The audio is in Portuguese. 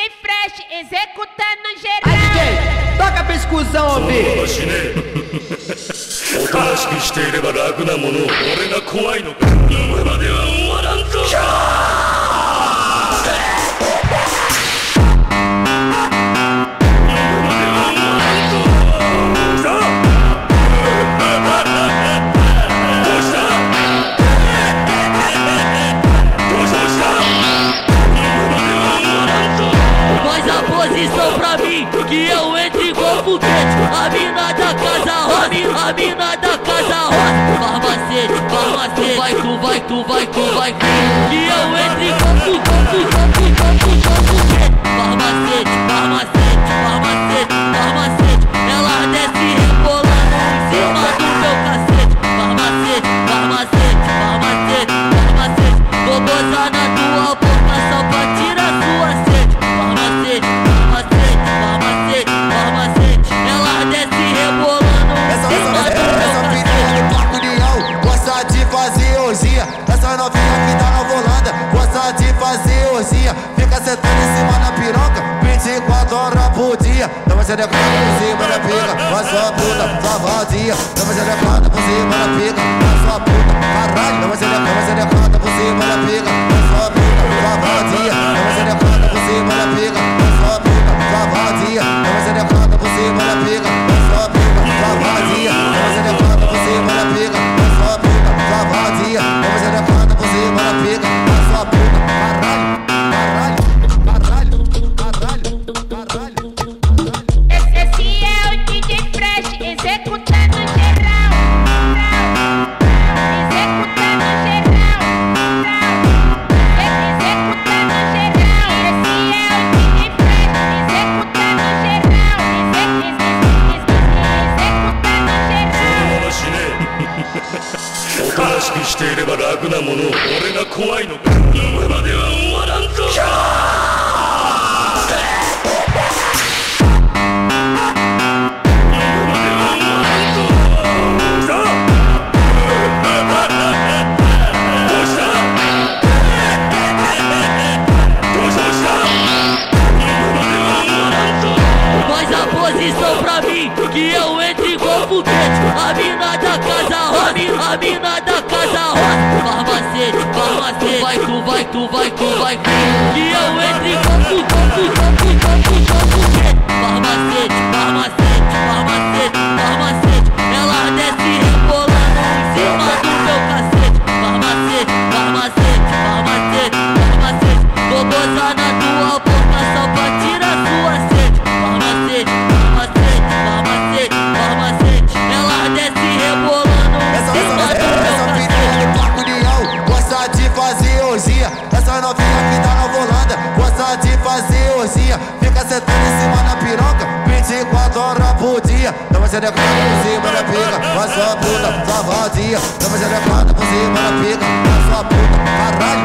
Fresh executando geral. DJ, toca pra escusão ouvir. おとなしくしていれば楽なもの、俺が怖いのか。今までは終わらんと。 Pra mim, que eu entre igual foguete. A mina da casa rosa, a mina da casa rosa. Farmacete, farmacete, vai tu, vai tu, vai tu, vai tu. Que eu entre igual foguete. Farmacete, farmacete, farmacete, farmacete. Ela desce rebolando em cima do meu cacete. Farmacete, farmacete, farmacete, farmacete. Vou gozar na tua boca só pra tirar sua sede. Farmacete, farmacete, farmacete, ela desce rebolando em cima do meu cacete. Gosta de fazer orgia, essa novinha que tá na volanda. Gosta de fazer orgia, fica sentando em cima da piroca 24 horas por dia. Dá uma xerecada por cima da pica, vai sua puta, sua vadia. Dá uma xerecada por cima da pica, vai sua puta, caralho. Dá uma xerecada por cima da pica, vai sua puta, sua vadia. Dá uma xerecada por cima da pica, vai sua puta, sua vadia. Dá uma xerecada por cima da pica, vai sua puta, sua vadia. Dá uma xerecada por cima da pica, vai sua puta, sua vadia. Dá uma xerecada por cima da pica, vai sua puta, caralho, caralho, caralho, caralho, caralho. Esse é o DJ Fresh executando geral. Executando geral. Executando geral. Esse é o DJ Fresh executando geral. Executando geral. おとなしくしていれば楽なもの、俺が怖いのか。今までは終わらんと。 Faz a posição pra mim, que eu entre igual foguete. A mina da casa rosa, a mina da casa rosa. Farmacete, farmacete, vai tu, vai tu, vai tu, vai tu. Que eu entre igual foguete. Farmacete, farmacete, farmacete, farmacete. Ela desce rebolando em cima do meu cacete. Farmacete, farmacete, farmacete, farmacete. Vou gozar na tua boca só pra tirar sua sede. Farmacete, farmacete, farmacete, farmacete. Ela desce rebolando em cima do meu cacete. Gosta de fazer orgia, essa novinha que tá na volanda. Gosta de fazer orgia, fica sentando em cima da piroca 24 horas por dia. Dá uma xerecada por cima da pica, vai sua puta, sua vadia. Dá uma xerecada por cima da pica, vai sua puta, caralho.